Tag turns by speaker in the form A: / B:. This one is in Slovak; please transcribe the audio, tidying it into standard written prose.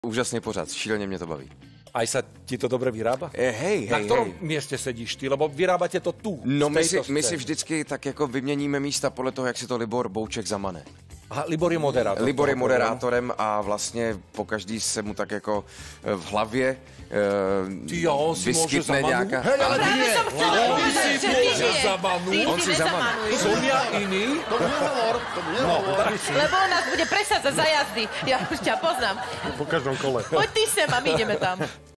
A: Úžasný pořad, šíleně mě to baví.
B: Aj sa ti to dobre vyrába?
A: Hej.
B: Na ktorom mieste sedíš ty? Lebo vyrábate to tu.
A: No my si vždycky tak jako vyměníme místa podle toho, jak si to Libor Bouček zamane.
B: Aha, Libor je moderátor.
A: Libor je moderátorem a vlastně pokaždý se mu tak jako v hlavě vyskytne nějaká...
B: Hej, ale ty nie!
A: On si zamanú.
B: Som ja iný?
C: To bude hovor.
D: Lebo on nás bude presadzať za jazdy. Ja už ťa poznám.
C: Po každom kole.
D: Poď ty sem a my ideme tam.